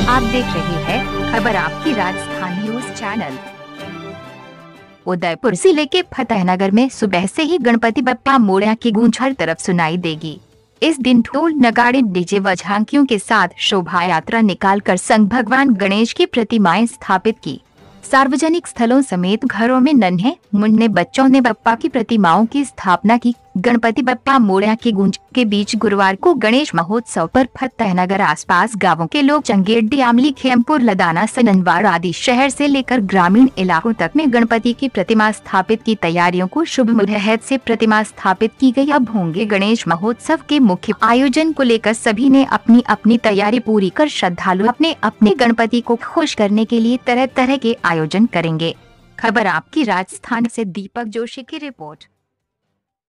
आप देख रहे हैं खबर आपकी राजस्थान न्यूज चैनल। उदयपुर जिले के फतेहनगर में सुबह से ही गणपति बप्पा मोरया की गूंज हर तरफ सुनाई देगी। इस दिन ढोल नगाड़े डीजे व झांकियों के साथ शोभा यात्रा निकालकर संघ भगवान गणेश की प्रतिमाएं स्थापित की। सार्वजनिक स्थलों समेत घरों में नन्हे मुन्ने बच्चों ने बप्पा की प्रतिमाओं की स्थापना की। गणपति बप्पा मोरया की गूंज के बीच गुरुवार को गणेश महोत्सव पर फतेहनगर आसपास गांवों के लोग चंगेड़ी, आमली, खेमपुर, लदाना, सननवाड़ आदि शहर से लेकर ग्रामीण इलाकों तक में गणपति की प्रतिमा स्थापित की तैयारियों को शुभ मुहूर्त से प्रतिमा स्थापित की गई। अब होंगे गणेश महोत्सव के मुख्य आयोजन को लेकर सभी ने अपनी अपनी तैयारी पूरी कर श्रद्धालु अपने अपने गणपति को खुश करने के लिए तरह तरह के आयोजन करेंगे। खबर आपकी राजस्थान से दीपक जोशी की रिपोर्ट।